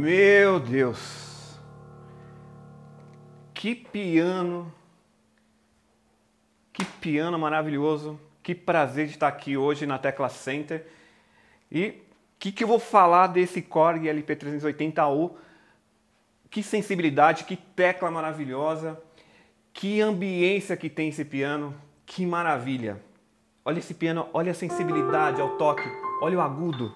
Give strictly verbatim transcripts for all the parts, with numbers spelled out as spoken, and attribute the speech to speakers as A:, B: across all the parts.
A: Meu Deus, que piano, que piano maravilhoso, que prazer de estar aqui hoje na Tecla Center. E o que, que eu vou falar desse Korg L P trezentos e oitenta U? Que sensibilidade, que tecla maravilhosa, que ambiência que tem esse piano, que maravilha. Olha esse piano, olha a sensibilidade ao toque, olha o agudo.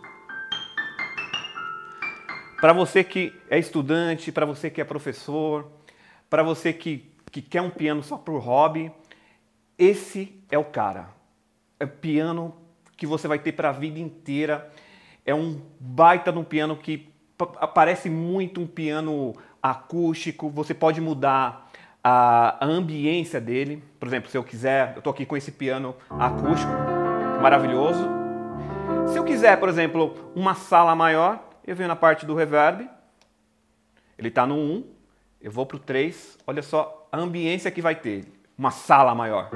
A: Para você que é estudante, para você que é professor, para você que, que quer um piano só para o hobby, esse é o cara. É o piano que você vai ter para a vida inteira. É um baita de um piano que parece muito um piano acústico. Você pode mudar a, a ambiência dele. Por exemplo, se eu quiser, eu estou aqui com esse piano acústico, maravilhoso. Se eu quiser, por exemplo, uma sala maior, eu venho na parte do reverb, ele está no um, eu vou para o três, olha só a ambiência que vai ter, uma sala maior.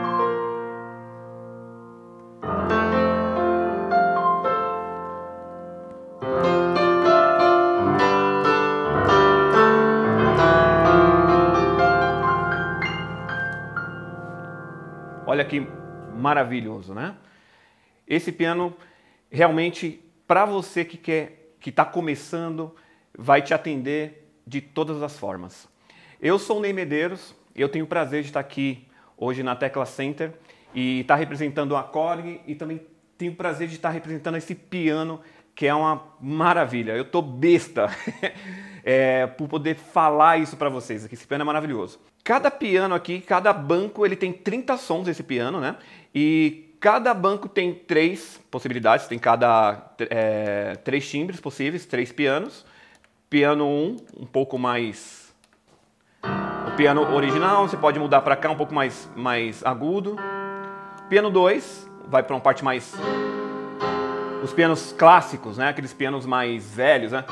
A: Olha que maravilhoso, né? Esse piano realmente, para você que quer que está começando, vai te atender de todas as formas. Eu sou o Ney Medeiros, eu tenho o prazer de estar aqui hoje na Tecla Center e estar representando a Korg e também tenho o prazer de estar representando esse piano que é uma maravilha. Eu tô besta é, por poder falar isso para vocês, que esse piano é maravilhoso. Cada piano aqui, cada banco, ele tem trinta sons esse piano, né? E cada banco tem três possibilidades, tem cada é, três timbres possíveis, três pianos. Piano um, um pouco mais... O piano original, você pode mudar para cá, um pouco mais, mais agudo. Piano dois, vai para uma parte mais... Os pianos clássicos, né? Aqueles pianos mais velhos, né?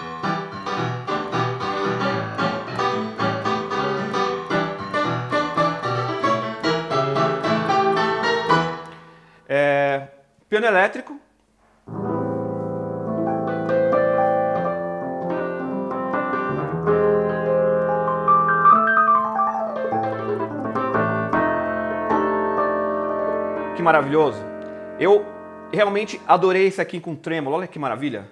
A: É, piano elétrico. Que maravilhoso. Eu realmente adorei esse aqui com trêmolo. Olha que maravilha.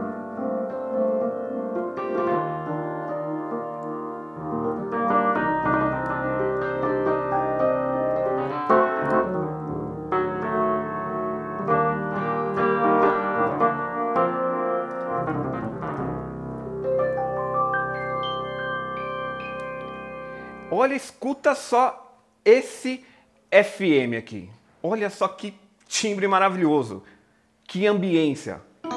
A: Olha, escuta só esse F M aqui. Olha só que timbre maravilhoso. Que ambiência.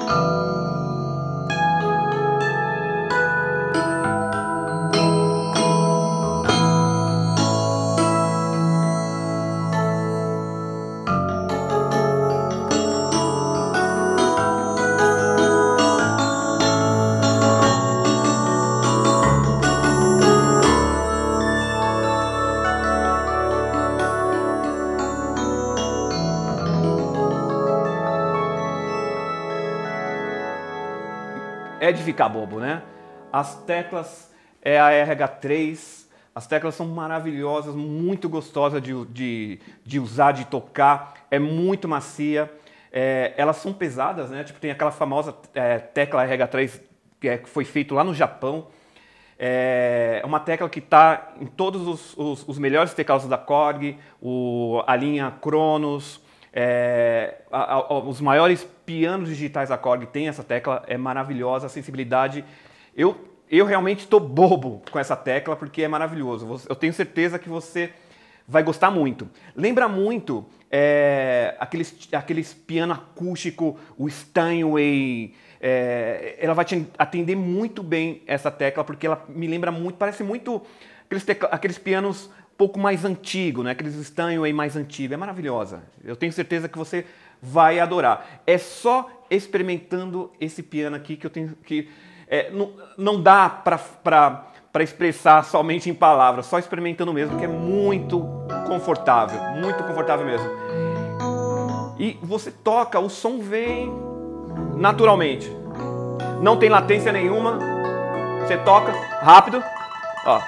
A: É de ficar bobo, né? As teclas é a R H três, as teclas são maravilhosas, muito gostosas de, de, de usar, de tocar, é muito macia, é, elas são pesadas, né? Tipo, tem aquela famosa é, tecla R H três que, é, que foi feito lá no Japão, é uma tecla que está em todos os, os, os melhores teclados da Korg, o, a linha Kronos. É, a, a, os maiores pianos digitais da Korg tem essa tecla, é maravilhosa, a sensibilidade. Eu, eu realmente estou bobo com essa tecla porque é maravilhoso. Eu tenho certeza que você vai gostar muito. Lembra muito é, aqueles, aqueles piano acústico, o Steinway. É, ela vai te atender muito bem essa tecla porque ela me lembra muito, parece muito aqueles, tecla, aqueles pianos pouco mais antigo, né? Aqueles Steinway mais antigos, é maravilhosa. Eu tenho certeza que você vai adorar. É só experimentando esse piano aqui que eu tenho que é, não, não dá para expressar somente em palavras, só experimentando mesmo, que é muito confortável, muito confortável mesmo. E você toca, o som vem naturalmente, não tem latência nenhuma. Você toca rápido. Ó.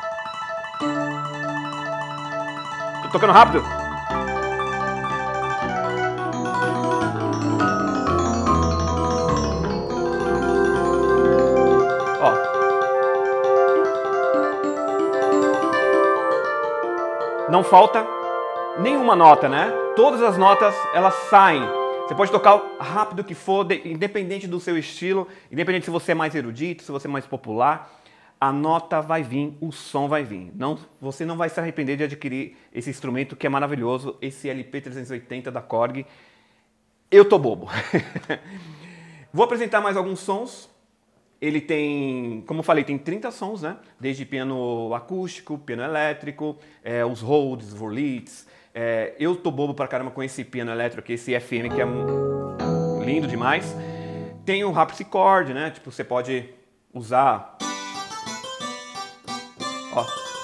A: Tô tocando rápido. Ó. Não falta nenhuma nota, né? Todas as notas, elas saem. Você pode tocar o rápido que for, independente do seu estilo, independente se você é mais erudito, se você é mais popular, a nota vai vir, o som vai vir. Não, você não vai se arrepender de adquirir esse instrumento que é maravilhoso, esse L P trezentos e oitenta da Korg. Eu tô bobo. Vou apresentar mais alguns sons. Ele tem, como eu falei, tem trinta sons, né? Desde piano acústico, piano elétrico, é, os Rhodes, Wurlitz. É, eu tô bobo pra caramba com esse piano elétrico aqui, esse F M que é um, lindo demais. Tem o harpsichord, né? Tipo, você pode usar... Ó.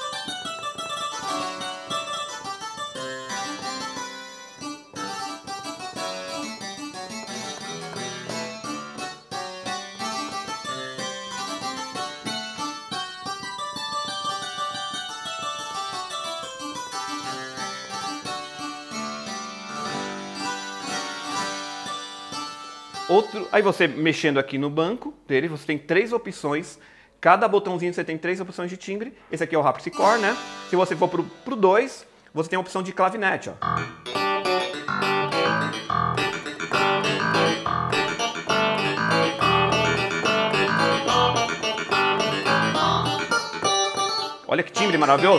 A: Outro, aí você mexendo aqui no banco dele, você tem três opções. Cada botãozinho você tem três opções de timbre. Esse aqui é o harpsichord, né? Se você for pro, pro dois, você tem a opção de clavinete, ó. Olha que timbre maravilhoso.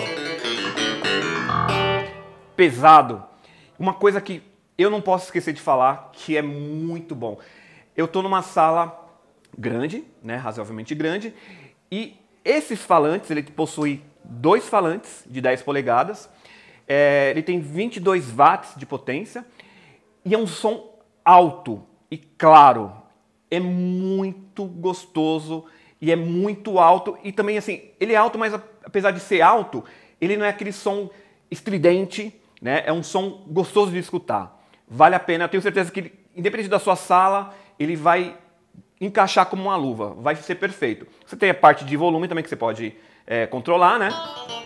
A: Pesado. Uma coisa que eu não posso esquecer de falar, que é muito bom. Eu tô numa sala grande, né, razoavelmente grande, e esses falantes, ele possui dois falantes de dez polegadas, é, ele tem vinte e dois watts de potência, e é um som alto e claro. É muito gostoso e é muito alto, e também assim, ele é alto, mas apesar de ser alto, ele não é aquele som estridente, né, é um som gostoso de escutar. Vale a pena, eu tenho certeza que, independente da sua sala, ele vai encaixar como uma luva, vai ser perfeito. Você tem a parte de volume também que você pode é, controlar, né?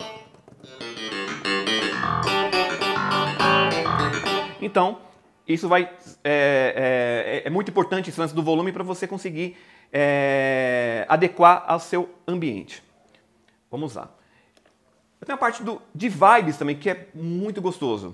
A: Então, isso vai é, é, é muito importante esse lance do volume para você conseguir é, adequar ao seu ambiente. Vamos lá. Eu tenho a parte do, de vibes também, que é muito gostoso.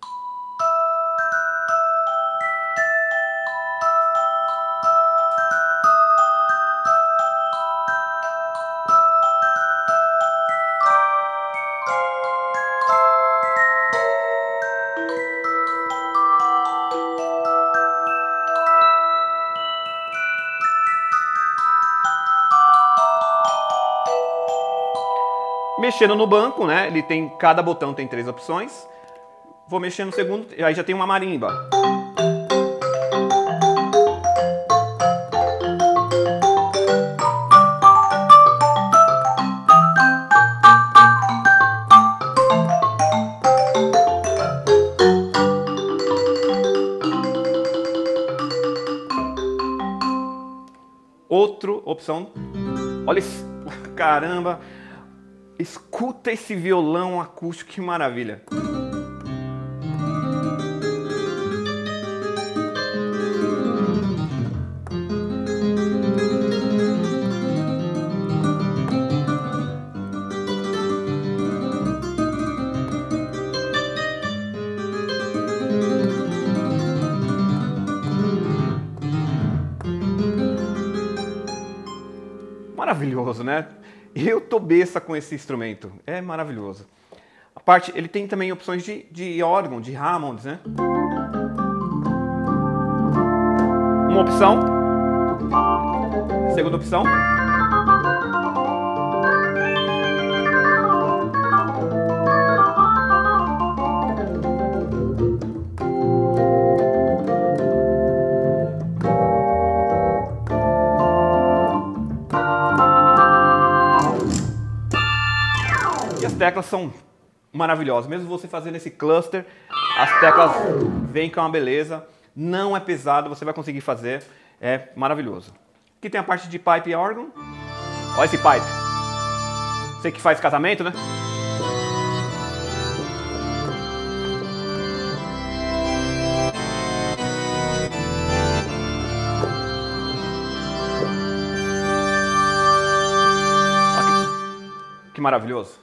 A: Mexendo no banco, né? Ele tem, cada botão tem três opções. Vou mexer no segundo, aí já tem uma marimba. Outra opção. Olha esse, caramba. Escuta esse violão acústico, que maravilha. Maravilhoso, né? Eu tô besta com esse instrumento, é maravilhoso. A parte, ele tem também opções de, de órgão, de Hammond, né? Uma opção. Segunda opção. As teclas são maravilhosas, mesmo você fazendo esse cluster, as teclas vêm com uma beleza, não é pesado, você vai conseguir fazer, é maravilhoso. Aqui tem a parte de pipe e órgão. Olha esse pipe. Você que faz casamento, né? Que maravilhoso.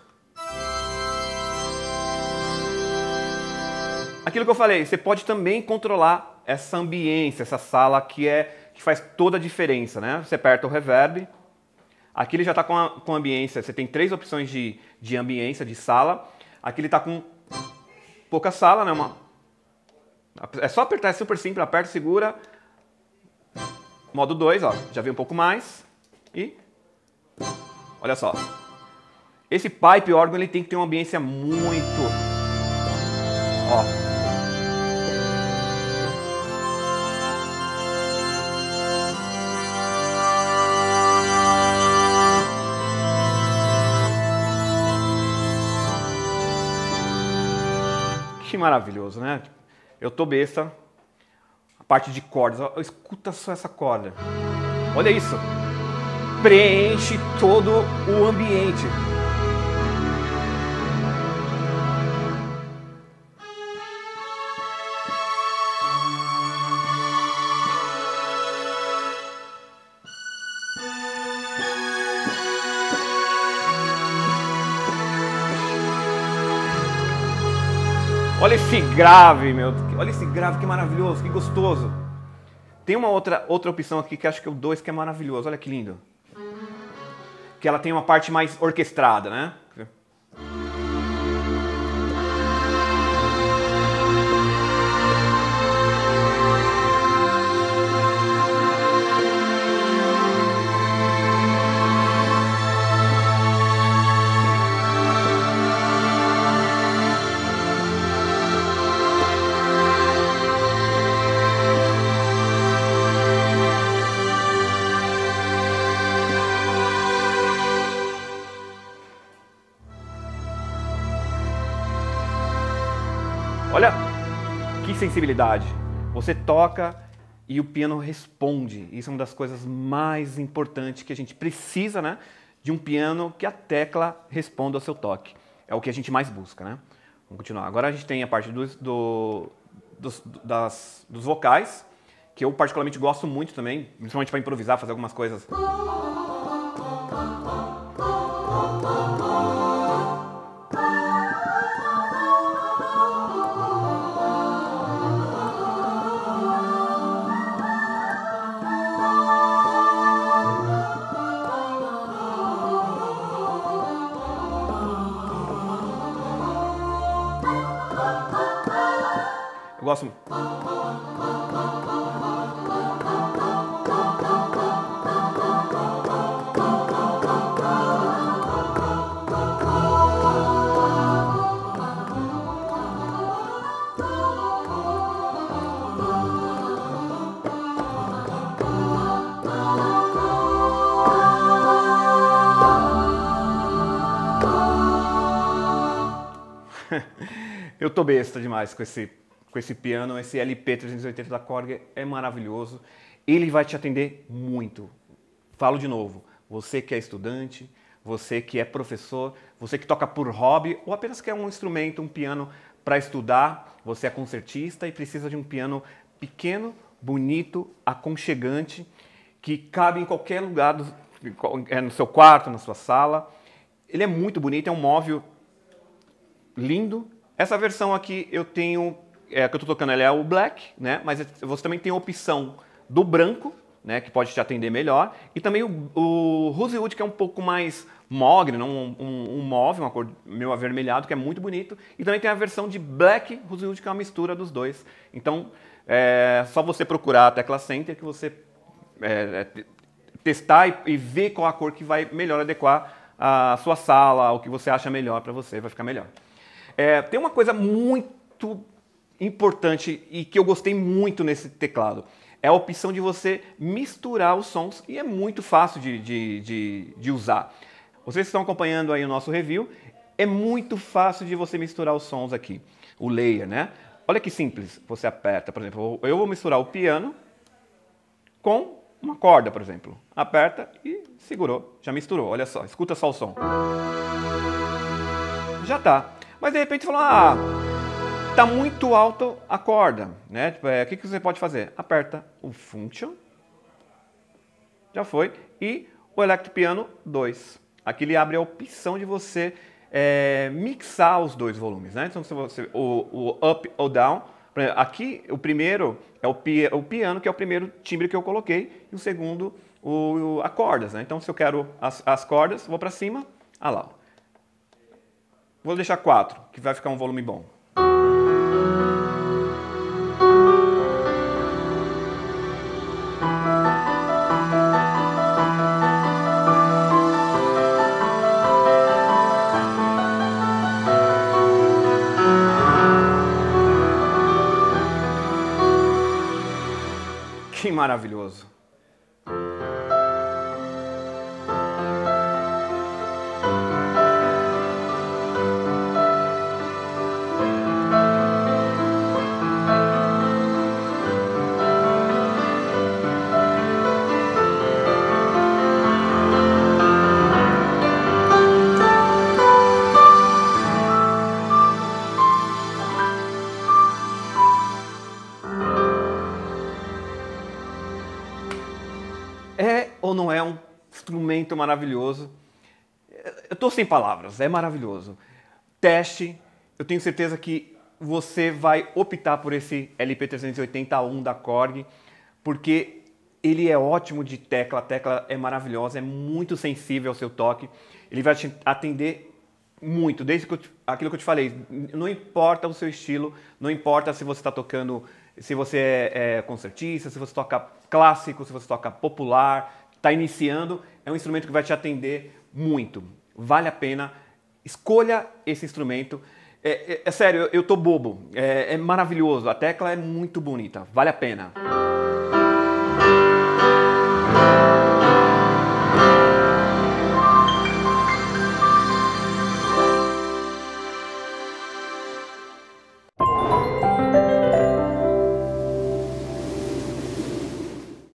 A: Aquilo que eu falei, você pode também controlar essa ambiência, essa sala que, é, que faz toda a diferença, né? Você aperta o reverb, aqui ele já está com a com ambiência, você tem três opções de, de ambiência, de sala. Aqui ele está com pouca sala, né? Uma, é só apertar, é super simples, aperta, segura. Modo dois, ó, já veio um pouco mais. E olha só. Esse pipe órgão ele tem que ter uma ambiência muito... Ó. Que maravilhoso, né? Eu tô besta. A parte de cordas, ó, escuta só essa corda. Olha isso. Preenche todo o ambiente. Olha esse grave, meu. Olha esse grave, que maravilhoso, que gostoso. Tem uma outra, outra opção aqui que acho que é o dois, que é maravilhoso. Olha que lindo. Que ela tem uma parte mais orquestrada, né? Olha que sensibilidade. Você toca e o piano responde. Isso é uma das coisas mais importantes que a gente precisa, né? De um piano que a tecla responda ao seu toque. É o que a gente mais busca, né? Vamos continuar. Agora a gente tem a parte dos, do, dos, das, dos vocais, que eu particularmente gosto muito também, principalmente para improvisar, fazer algumas coisas. Eu gosto muito. Eu tô besta demais com esse, com esse piano, esse L P trezentos e oitenta da Korg é maravilhoso. Ele vai te atender muito. Falo de novo, você que é estudante, você que é professor, você que toca por hobby ou apenas quer um instrumento, um piano para estudar, você é concertista e precisa de um piano pequeno, bonito, aconchegante, que cabe em qualquer lugar, do, no seu quarto, na sua sala. Ele é muito bonito, é um móvel lindo. Essa versão aqui eu tenho, é, que eu estou tocando, ela é o black, né? Mas você também tem a opção do branco, né? Que pode te atender melhor. E também o, o rosewood, que é um pouco mais mogre, não? Um, um, um mauve, uma cor meio avermelhado, que é muito bonito. E também tem a versão de black rosewood, que é uma mistura dos dois. Então, é só você procurar a tecla Center que você é, é, testar e, e ver qual a cor que vai melhor adequar a sua sala, o que você acha melhor para você, vai ficar melhor. É, tem uma coisa muito importante e que eu gostei muito nesse teclado. É a opção de você misturar os sons e é muito fácil de, de, de, de usar. Vocês estão acompanhando aí o nosso review. É muito fácil de você misturar os sons aqui. O layer, né? Olha que simples. Você aperta, por exemplo, eu vou misturar o piano com uma corda, por exemplo. Aperta e segurou, já misturou, olha só, escuta só o som. Já tá. Mas de repente você falou, ah, tá muito alto a corda, né? Tipo, é, o que, que você pode fazer? Aperta o Function, já foi, e o Electro Piano dois. Aqui ele abre a opção de você é, mixar os dois volumes, né? Então se você, o, o up ou down, aqui o primeiro é o, pi, o piano, que é o primeiro timbre que eu coloquei, e o segundo o, o, a cordas, né? Então se eu quero as, as cordas, vou para cima, ah lá. Vou deixar quatro, que vai ficar um volume bom. Que maravilhoso! É ou não é um instrumento maravilhoso? Eu estou sem palavras, é maravilhoso. Teste, eu tenho certeza que você vai optar por esse L P trezentos e oitenta A um da Korg, porque ele é ótimo de tecla, a tecla é maravilhosa, é muito sensível ao seu toque, ele vai te atender muito, desde que eu, aquilo que eu te falei, não importa o seu estilo, não importa se você está tocando, se você é, é concertista, se você toca clássico, se você toca popular, está iniciando, é um instrumento que vai te atender muito. Vale a pena, escolha esse instrumento. É, é, é sério, eu, eu tô bobo, é, é maravilhoso, a tecla é muito bonita, vale a pena.